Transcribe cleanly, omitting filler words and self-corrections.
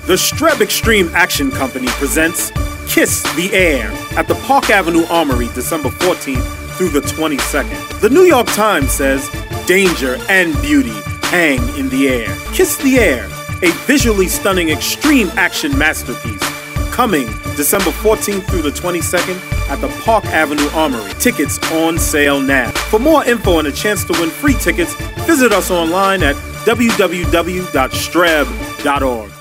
The Streb Extreme Action Company presents Kiss the Air at the Park Avenue Armory, December 14th through the 22nd. The New York Times says, danger and beauty hang in the air. Kiss the Air, a visually stunning extreme action masterpiece, coming December 14th through the 22nd at the Park Avenue Armory. Tickets on sale now. For more info and a chance to win free tickets, visit us online at www.streb.org.